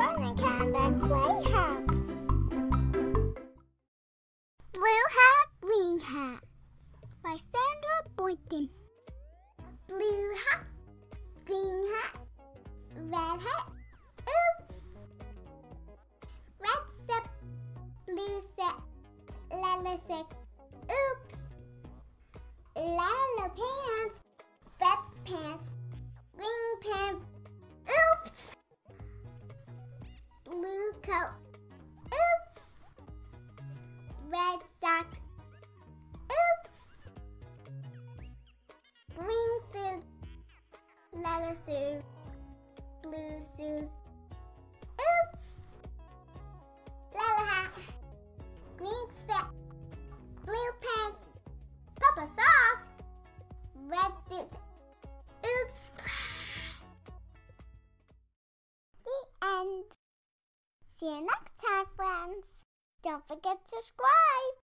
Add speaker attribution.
Speaker 1: fun and kind at Playhouse. Blue Hat, Green Hat by Sandra Boynton. Blue hat, green hat, red hat, oops. Red set, blue set, yellow set, oops. Yellow pants, red pants, green pants, oops. Blue coat, oops. Red socks, oops. Green suit, yellow suit, blue shoes, oops. Yellow hat, green set, blue pants, purple socks, red suits, oops. The end. See you next time, friends. Don't forget to subscribe.